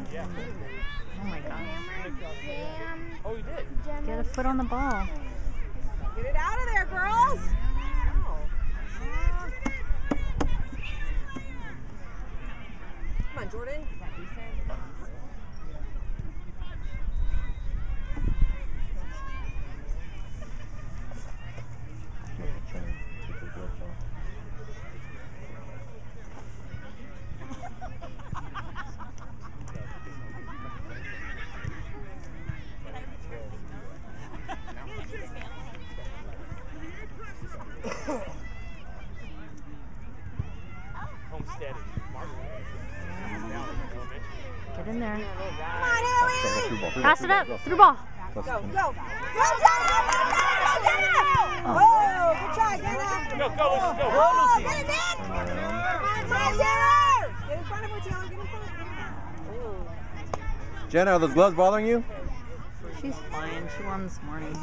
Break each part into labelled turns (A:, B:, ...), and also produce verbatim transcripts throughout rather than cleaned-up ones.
A: Oh my gosh.
B: Oh, you did?
A: Get a foot on the ball.
C: Get it out of there, girls! Come on, Jordan.
B: Homestead.
A: Get in there.
C: Come on, Haley!
A: Pass it up. Through ball.
C: Go, go. Go, Jenna! Oh, good try, Jenna!
B: Go, go, let's go.
C: Oh, get it, Nick! Come on, Taylor! Get in front of her, Taylor. Get in front of her.
D: Jenna, are those gloves bothering you?
A: She's fine. She won this morning.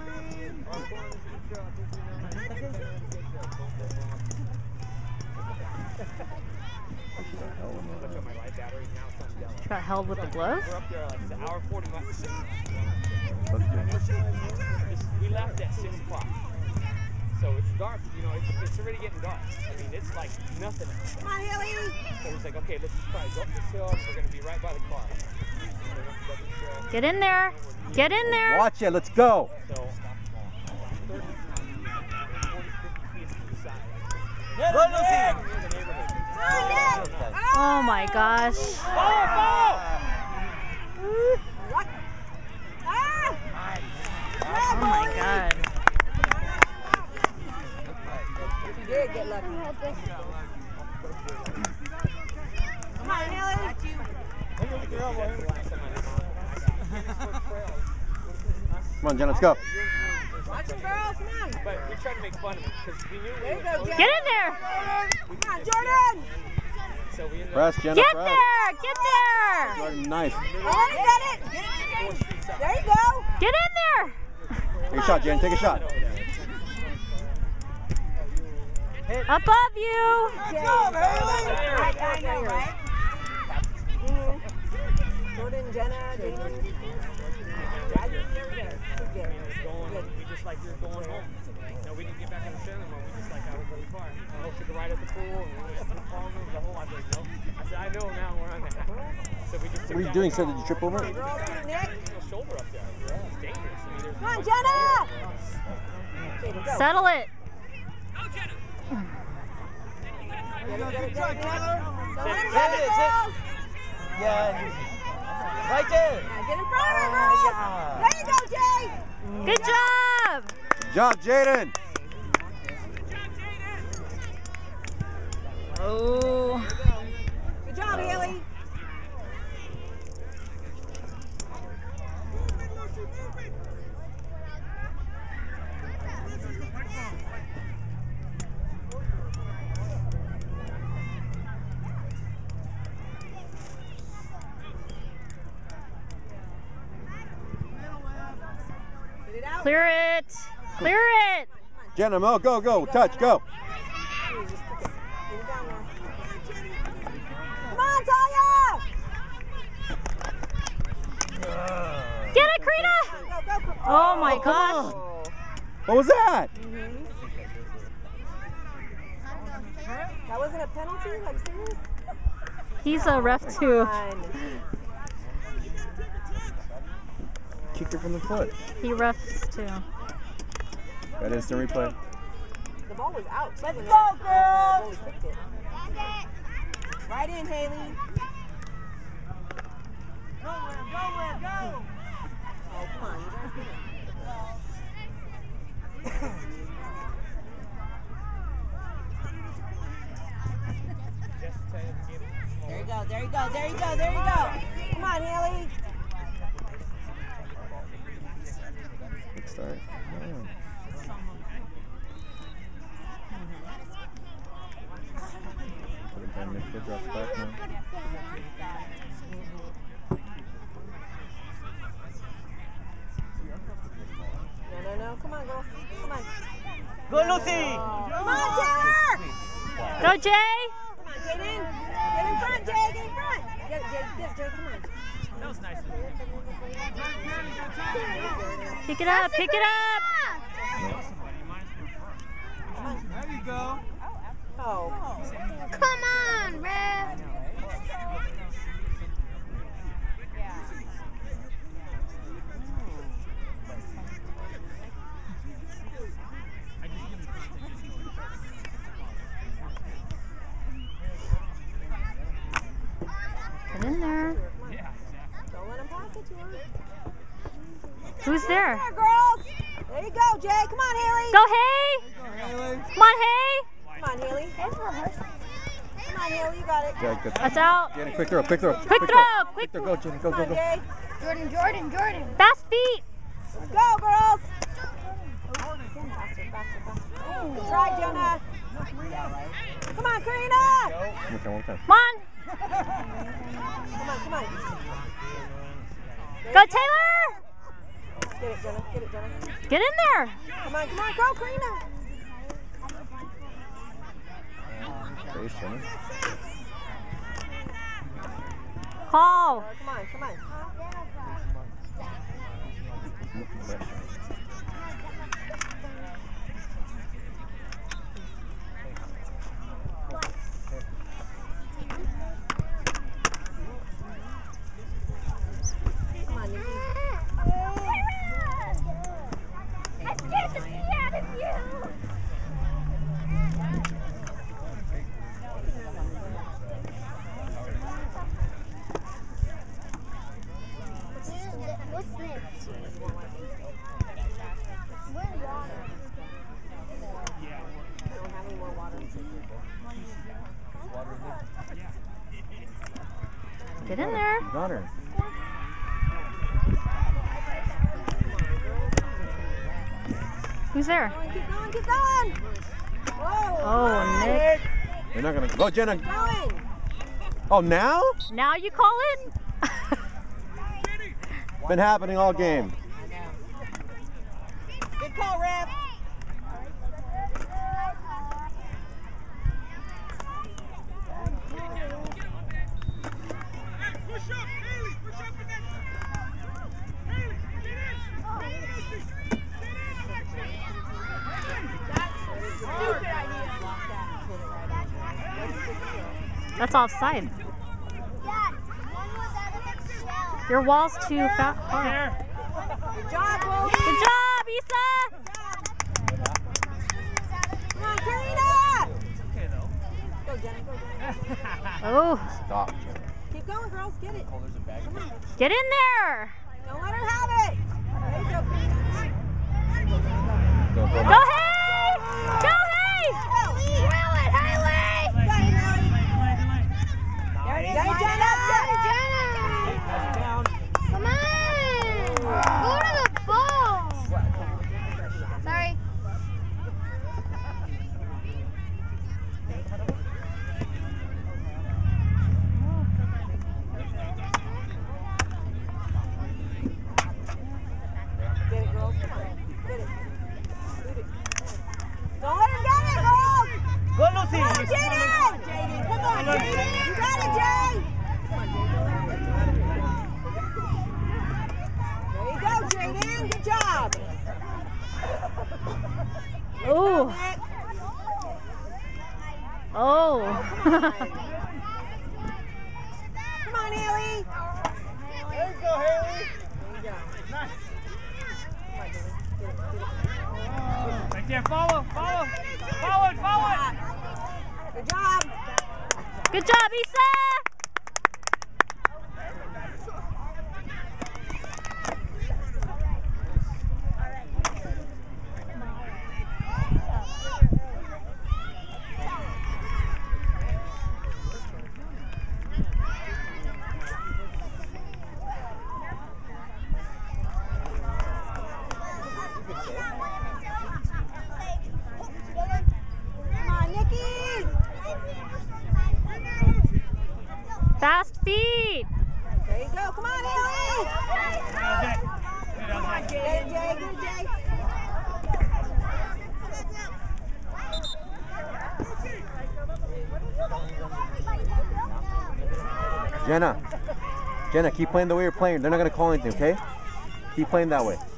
A: She got held with the glove?
B: We're up there like an hour forty minutes. We left at six o'clock. So it's dark, you know, it's, it's already getting dark. I mean, it's like nothing.
C: Come on, Haley!
B: So he's like, okay, let's just try to go up this hill. We're going to be right by the car.
A: Get in there. Get in there.
D: Watch it. Let's go.
B: So, thirty, forty, fifty feet to the side.
E: Go, Lucy!
A: Oh my gosh.
B: Follow, follow!
A: Oh my god.
C: You did get lucky. Come on, Haley!
D: Come on, Jen, let's go.
C: Watch them, girls, come on!
B: But we tried to make fun of him because we knew
C: There you go, Jen.
A: Get in there.
C: Come on, Jordan!
B: So we ended
D: Press, Jenna,
A: Get
D: press.
A: there. Get there.
D: Jordan, nice.
C: Oh, let it, get it! Get it! There you go!
A: Get in there.
D: Take a shot, Jen. Take a shot.
A: Above you.
C: Good job, Haley! I know, right? Jordan, Jenna, Jalen. Yeah, you're good. You're good.
B: We just like we were going home. No, we didn't get back on the cinema. We just like I was in the car. I took a ride at the pool and we went to the farm room. The whole lot. Like, no. I said, I know now where I'm at. So we just.
D: What are you doing? So did you trip over?
C: Girls, Nick.
B: Shoulder up there. It's dangerous. I mean, there's
C: Come on, Jenna!
A: Settle it.
C: Get it, get it, get it, Nick. Don't let him
E: Hit
C: get
E: it,
C: it,
E: hit.
C: girls.
E: Yeah, right there.
C: Yeah, get in front of her, girls. There you go, Jay.
A: Good job.
D: Good job, Jaden.
A: Oh.
C: Good job, Haley.
A: Clear it. Clear it.
D: Jenna, Mo, go, go. Touch, go.
C: Come on, Talia!
A: Get it, Krita.
C: Go, go, go.
A: Oh my gosh.
D: What was that?
C: Mm-hmm. That wasn't a penalty? Are you serious?
A: He's a ref too.
C: Come on.
D: Kicked her from the foot.
A: He refs too.
D: Got instant replay.
C: The ball was out. Let's go, girls! Right in, Haley.
E: Go, go, go.
C: Oh, come on. You guys get There you go, there you go, there you go, there you go. Come on, Haley.
D: Good start. Oh. Every time midfield drops back now.
C: No, no, no. Come on, girls. Come on.
E: Go, Lucy.
C: Come on, Taylor.
A: Go, Jay.
C: Come on, Jaden. Get in front, Jay. Get in front. Get, get, get, Jay, come on.
B: was nice.
A: Pick it up, pick it up!
E: There you go.
C: Oh.
A: Come on, Red! Get in there.
C: Don't let him pass it to her.
A: Who's there?
C: There, girls. There you go, Jay. Come on, Haley.
A: Go, Hay! Come on, Hay!
C: Come on, Haley. Come on, Haley. You got it.
D: Yeah, good.
A: That's out.
D: Jenny, quick throw, quick throw.
A: Quick throw, quick
D: throw. Go, Jenny, go,
C: Come
D: go,
C: on,
D: go.
C: Jay.
A: Jordan, Jordan, Jordan. Fast feet.
C: Let's go, girls. Faster, faster, faster. Good try, Jenna. Come on, Karina.
D: One time, one time.
A: Come on.
C: Come on, come on.
A: Go, Taylor.
C: Get it, Jenna. Get it, Jenna.
A: Get in there.
C: Come on, come on. Go, Karina.
D: Face, Jenny.
A: Call.
C: Come on, come on. Come on, Nikki.
A: I'm scared to see out of you. What's this? Where's water?
C: I don't have any more water.
A: Get in there.
D: You got her.
A: Who's there?
C: Keep going, keep going. Whoa.
A: Oh, Nick.
D: You're not gonna go, Jenna.
C: Going.
D: Oh, now?
A: Now you call it?
D: Been happening all game.
C: Good call, Rep.
B: Push up, Haley. Push up in that. Haley, get in. Stupid idea.
A: That's offside. Your wall's too fat.
B: There.
C: Good job, Wolf.
A: Good job, Issa!
C: Come on, Karina.
B: Okay, though.
C: Go, Jenna, go, Jenna.
A: Oh,
D: Stop, Jenna.
C: Keep going, girls. Get it. Come on.
A: get in there!
C: Don't let her have it. There you go, Karina.
D: Go, go,
A: Go,
D: go.
A: Hay! Go, Hay! Drill it, Haley!
C: Got it, Haley.
B: There
C: Get it, Jenna.
A: Jenna! Come on! Go to the ball! Sorry.
C: Get it, girls. Come on. Get it. Get it. Don't let her get it, girls.
E: Go, Lucy.
C: Come on, Jaden. Jaden, come on, Jaden. You got it, Jay. Come on, Jaden. There you go, Jaden. Good job.
A: Oh. Oh.
C: Come on, Haley.
E: There you go, Haley.
C: There you go.
B: Nice.
C: Come on, Jaden. Get it, get it.
B: Right there. Follow, follow. Forward, forward.
C: Good job.
A: Good job, Issa!
C: Come on, Nikki.
A: Fast feet!
C: There you go. Come on, Haley.
B: Okay.
C: Come on, Jay. Jay, good Jay.
D: Jenna. Jenna, keep playing the way you're playing. They're not going to call anything, okay? Keep playing that way.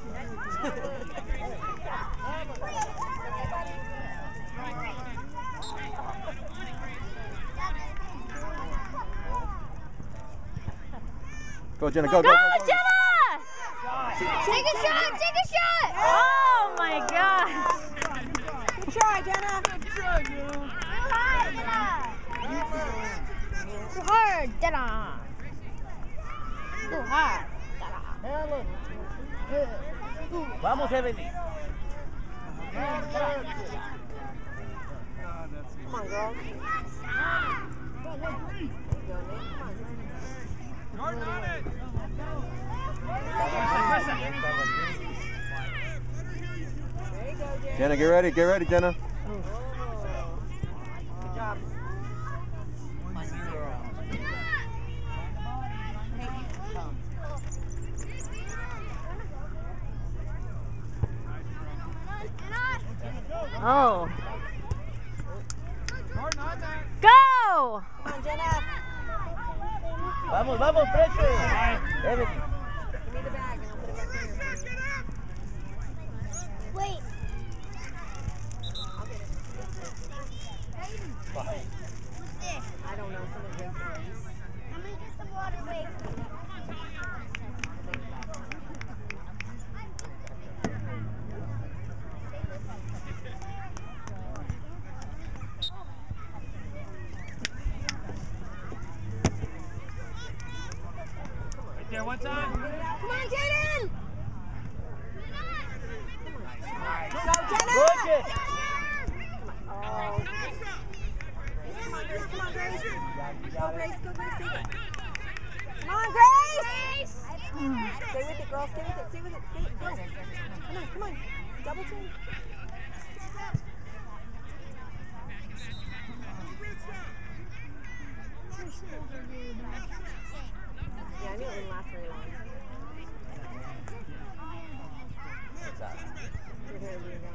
D: Go, Jenna, go, go,
A: Go,
D: go, go, go.
A: Jenna! Take a shot, take a shot! Oh my gosh!
C: Good try, Jenna.
A: Too hard, Jenna! Too hard, Jenna!
B: Vamos, Evelyn.
C: Come on, girls.
D: Jenna, get ready, get ready, Jenna.
C: Good job.
A: Oh. Go!
C: Come on, Jenna.
B: Vamos, vamos, pressure. Evelyn.
C: Give me the bag and I'll put it back in here.
A: Wait.
C: I'll get it. I don't know. Someone drink this.
A: I'm gonna get the water wait.
B: There, one time.
C: Come on, Jaden! Go, Jenna!
B: Push it.
C: Oh. Come on, Grace. Come on, Grace. Go, Grace. Go, Grace. Come on, Grace! Stay with it, girl. Stay with it. Stay with it. Stay with it. Go. Come on, come on. Double team. Yeah, I knew it wouldn't last very long.
B: What's that?
C: You're here, you're gone.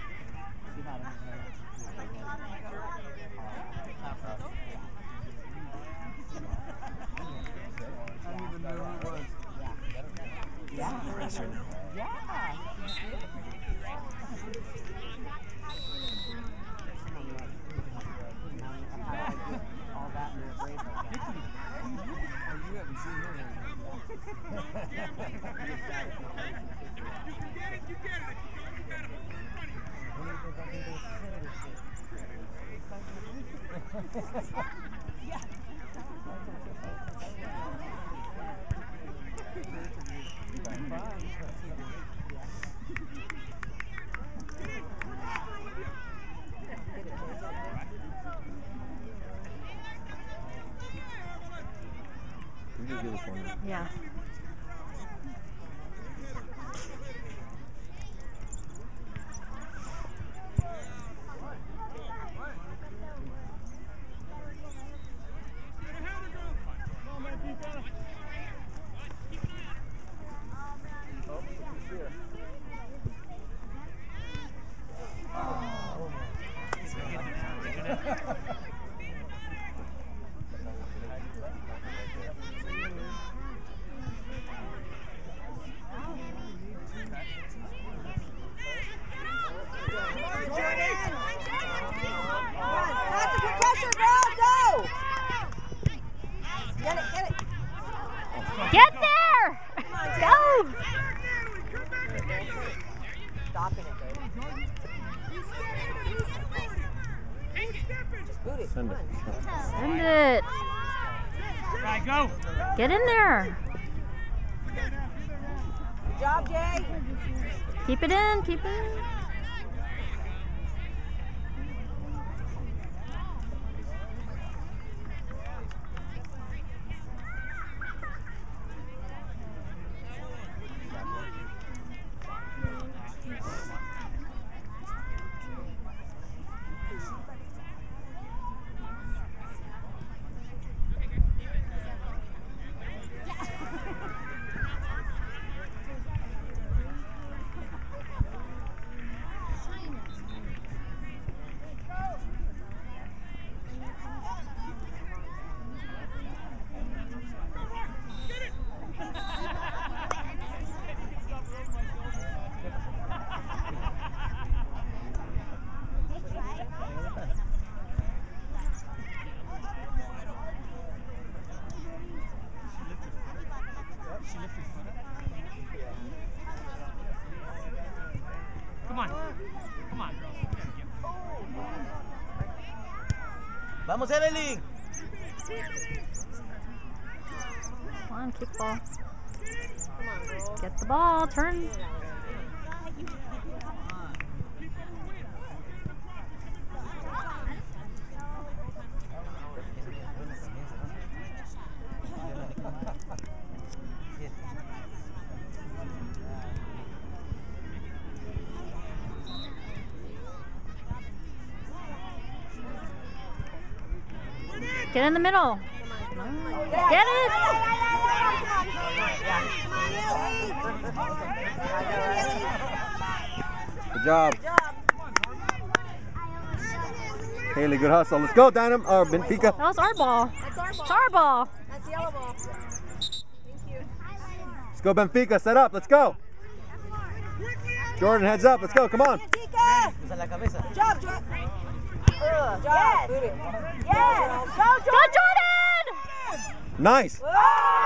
E: I don't even know who it was. You haven't seen her yet.
D: You just give us one.
A: Yeah. Get there! Go!
C: Stopping it, baby. Just boot it.
D: Send
C: Come
D: it.
C: on.
A: Send it.
B: Right, go.
A: Get in there.
C: Good job, Jay.
A: Keep it in, keep it in.
B: Come on. Come on, girls.
F: Vamos, Evelyn.
A: Come on, kick ball.
C: Come on, girls.
A: Get the ball, turn. Get in the middle. Get it!
D: Good job. Haley, good hustle. Let's go, Dynam or Benfica.
A: That was our ball.
C: That's our ball.
A: It's our ball.
C: That's the yellow ball. Thank you.
D: Let's go, Benfica. Set up. Let's go. Jordan, heads up. Let's go. Come on.
C: Benfica.
F: Usa la cabeza.
C: Good job, Jordan. Good job. Booty. Yes. Go, Jordan.
A: Go, Jordan!
D: Nice.
C: Whoa.
A: Oh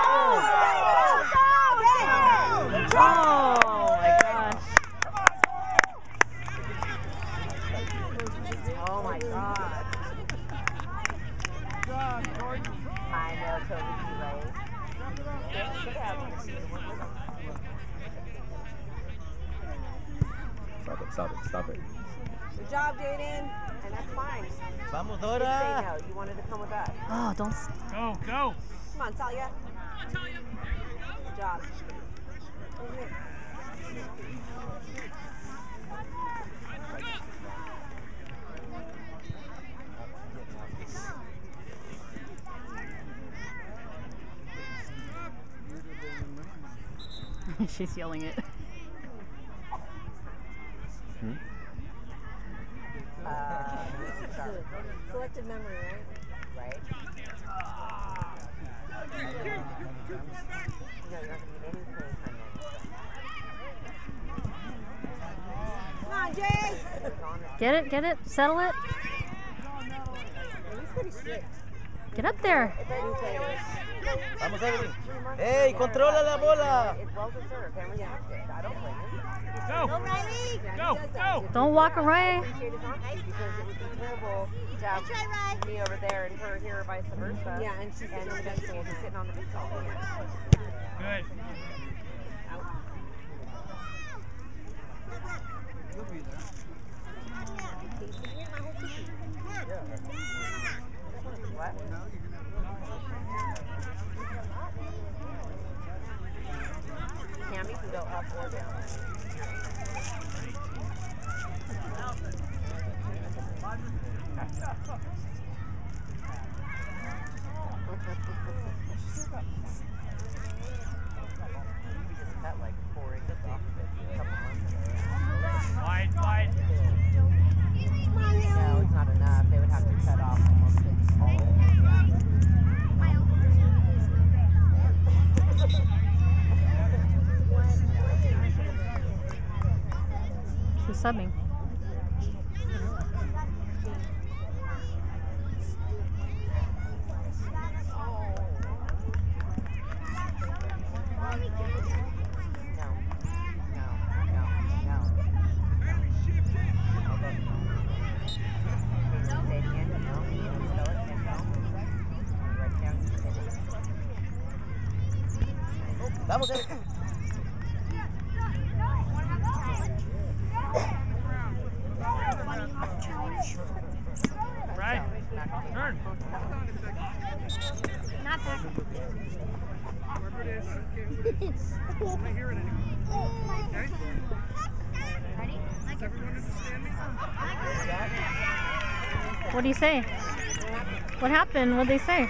A: my gosh.
C: Oh my God. I know, totally right.
D: Stop it. Stop it. Stop it.
C: Good job, Jaden. And that's fine.
F: Vamos,
C: Say
F: Dora.
C: no. You wanted to come with us.
A: Oh, don't.
B: Go, go.
C: Come on, Talia. Good job. Over here.
A: She's yelling it.
D: Hmm?
C: Uh, selected memory, right? Right. No, you're not going to get any playing time now. Come on, Jay!
A: Get it, get it, settle it.
C: He's pretty strict.
A: Get up there.
F: Vamos, Evelyn. Hey, controla la bola.
C: It's well deserved. Cameron knocked it. I don't blame him.
B: Go.
C: Go, Riley!
B: Go, go.
A: Don't walk away.
C: Because it would be terrible to have me over there and her here, vice versa. Yeah, and she's and the bench will be sitting on the bench all day.
B: Good.
E: He'll be there.
C: What? Cammy can go up or down. Cut like four inches off of it a couple months ago.
B: Wide, wide.
C: No, it's not enough. They would have to cut off almost its whole.
A: She's subbing.
F: Vamos, Evelyn.
B: Right. Turn.
A: Not there.
B: Wherever it is. I hear it anymore. Okay?
A: Ready?
B: Everyone understand me?
A: What do you say? What happened? What did they say?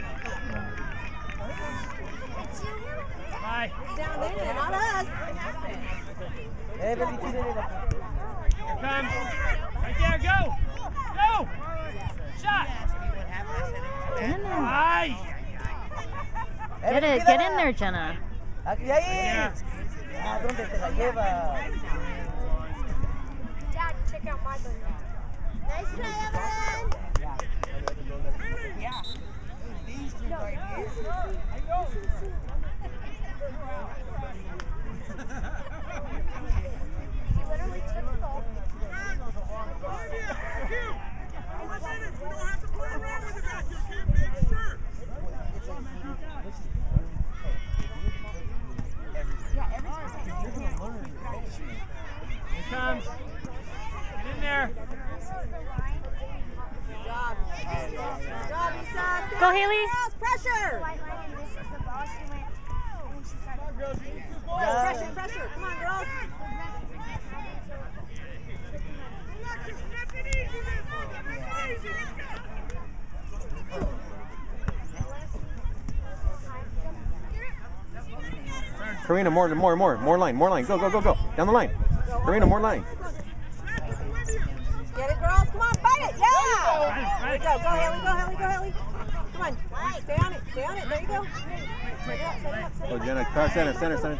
B: Bye.
C: Down there, not us.
F: Evelyn, tírale la.
B: Here comes. Right there, go. Go. Shot.
A: Get in there.
B: Aye.
A: Get it. Get in there, Jenna.
F: Aquí, ahí.
B: Yeah.
F: Ah, ¿dónde te la lleva?
C: Dad, check out my bunny. Nice try, Evelyn.
E: Yeah. These two right here. I know.
C: She literally took the ball
B: comes. Get in there.
C: Good job. Good job, Lisa.
A: Go, Haley.
C: Pressure. Pressure, pressure. Come on, girls.
D: Karina, more, more, more, more line, more line. Go, go, go, go. Down the line. Karina, more line.
C: Get it, girls. Come on, fight it. Yeah.
B: Right,
C: Go, go, Haley. Go, Haley. Go, Haley. Come on. Stay on it. Stay on it. There you go. Set it up, set it up, set it
D: Go,
C: up.
D: Jenna. Cross center, center, center.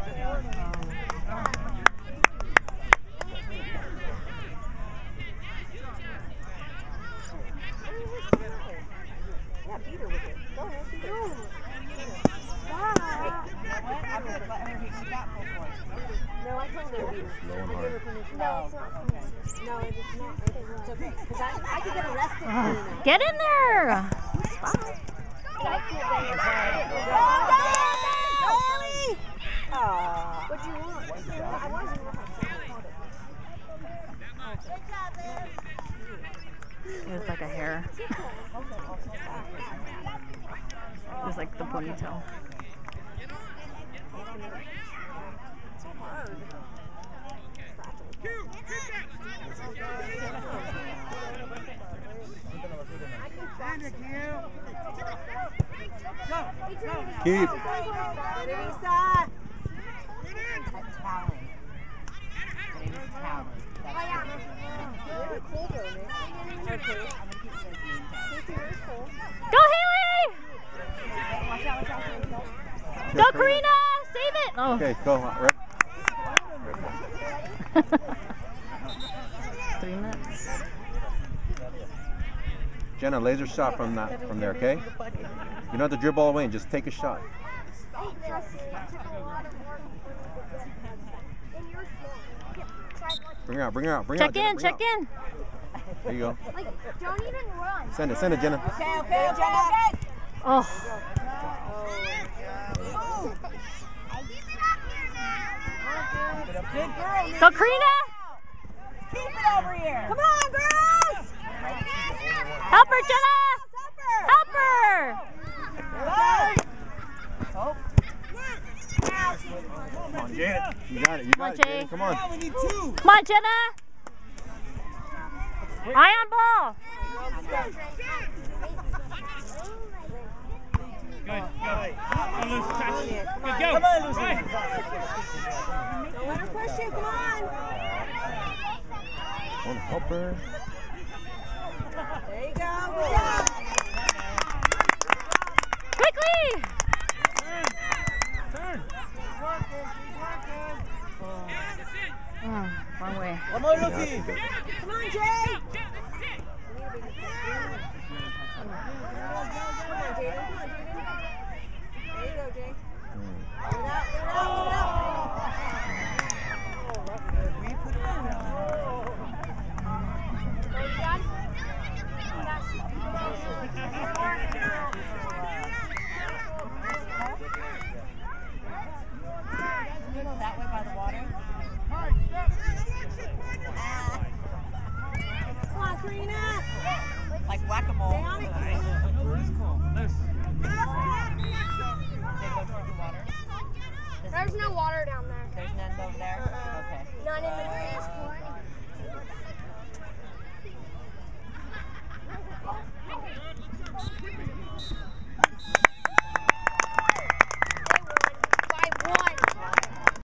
C: Yeah, beat her with it. Go ahead, beat her. Stop. No, I told her to beat her.
D: Low and
C: I gave
D: hard.
C: her permission.
A: No, it's not.
C: No, it's not. It's okay. Because I, I could get arrested for doing that.
A: Get in there. Stop.
C: Aw.
A: What do you want?
C: I wanted to know how
A: It was like a hair. It was like the ponytail.
D: Keep.
A: Go, Haley! Go, Karina! Save it! Oh.
D: Okay, go. Right.
A: Three minutes.
D: Jenna, laser shot from that, from there, okay? You don't have to dribble all the way and just take a shot. Bring her out, bring her out, bring her out.
A: Check in, check in.
D: There you go.
A: Like, don't even run.
D: Send it, send it, Jenna.
C: Okay, okay, Jenna.
A: Oh. Go, Karina!
C: Keep it over here. Come on, girls.
A: Help her, Jenna!
C: Help her.
A: Help her!
C: Oh.
D: Come on, Janet. You got it, you
A: Come on,
D: got it,
A: Jay.
D: Janet. Come on.
E: We need two.
A: Come on, Jenna! Eye on ball!
B: Good, go. Don't lose touch. Good, go.
F: Come on, Lucy.
B: Right.
C: Don't let her push you. Come on.
D: One helper.
C: There you go. Good job.
A: Quickly!
B: Turn. Turn.
A: Oh, wrong way.
F: One more,
D: Yeah,
F: Lucy.
D: that's good.
C: Come on, Jay. Come on, Jaden. Come on, Jaden. There you go, Jay.
D: Mm.
C: Get it out, get it out.